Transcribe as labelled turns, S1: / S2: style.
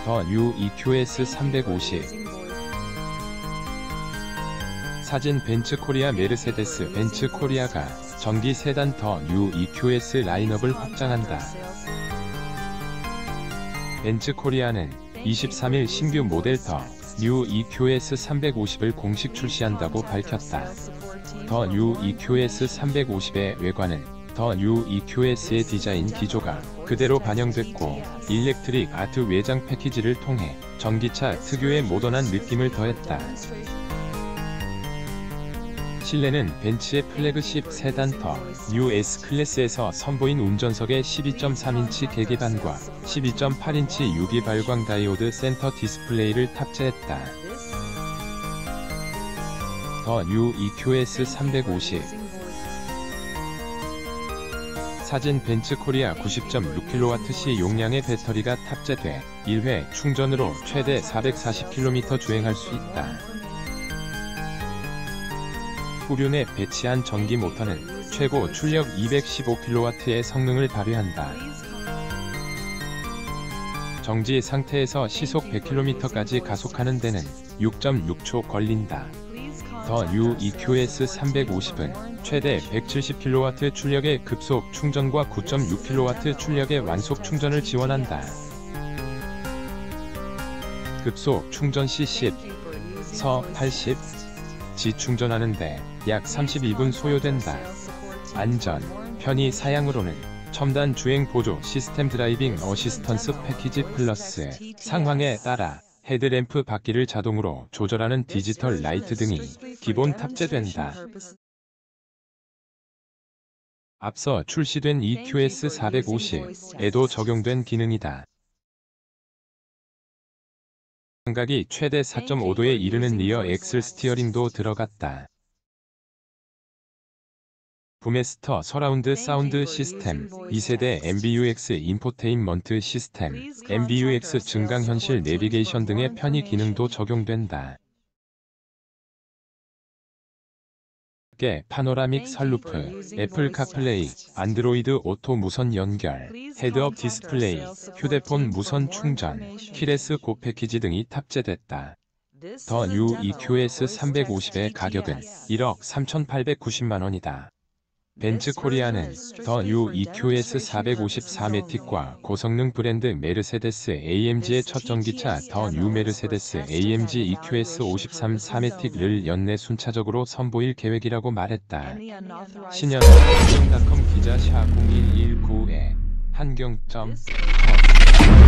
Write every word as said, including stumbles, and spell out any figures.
S1: 더 뉴 이큐에스 삼백오십. 사진 벤츠 코리아 메르세데스 벤츠 코리아가 전기 세단 더 뉴 이큐에스 라인업을 확장한다. 벤츠 코리아는 이십삼 일 신규 모델 더 뉴 이큐에스 삼백오십을 공식 출시한다고 밝혔다. 더 뉴 이큐에스 삼백오십의 외관은 더 뉴 이큐에스의 디자인 기조가 그대로 반영됐고 일렉트릭 아트 외장 패키지를 통해 전기차 특유의 모던한 느낌을 더했다. 실내는 벤츠의 플래그십 세단 더 뉴 S 클래스에서 선보인 운전석에 십이 점 삼 인치 계기판과 십이 점 팔 인치 유비 발광 다이오드 센터 디스플레이를 탑재했다. 더 뉴 이큐에스 삼백오십. 사진 벤츠 코리아 구십 점 육 킬로와트시 용량의 배터리가 탑재돼 일 회 충전으로 최대 사백사십 킬로미터 주행할 수 있다. 후륜에 배치한 전기 모터는 최고 출력 이백십오 킬로와트의 성능을 발휘한다. 정지 상태에서 시속 백 킬로미터까지 가속하는 데는 육 점 육 초 걸린다. 더 뉴 이큐에스 삼백오십은 최대 백칠십 킬로와트 출력의 급속 충전과 구 점 육 킬로와트 출력의 완속 충전을 지원한다. 급속 충전 시 십, 서 팔십, 지 충전하는데 약 삼십이 분 소요된다. 안전, 편의 사양으로는 첨단 주행 보조 시스템 드라이빙 어시스턴스 패키지 플러스 상황에 따라 헤드램프 바퀴를 자동으로 조절하는 디지털 라이트 등이 기본 탑재된다. 앞서 출시된 이큐에스 사백오십에도 적용된 기능이다. 감각이 최대 사 점 오 도에 이르는 리어 엑셀 스티어링도 들어갔다. 부메스터 서라운드 사운드 시스템, 이 세대 엠비유엑스 인포테인먼트 시스템, 엠비유엑스 증강현실 내비게이션 등의 편의 기능도 적용된다. 게 파노라믹 선루프, 애플 카플레이, 안드로이드 오토 무선 연결, 헤드업 디스플레이, 휴대폰 무선 충전, 키레스 고 패키지 등이 탑재됐다. 더 뉴 이큐에스 삼백오십의 가격은 일억 삼천팔백구십만 원이다. 벤츠 코리아는 더 뉴 이큐에스 사백오십사 매틱과 고성능 브랜드 메르세데스 에이엠지의 첫 전기차 더 뉴 메르세데스 에이엠지 이큐에스 오십삼 사매틱을 연내 순차적으로 선보일 계획이라고 말했다. 신현 한경닷컴 기자 샤 공일일구에 한경 점 컴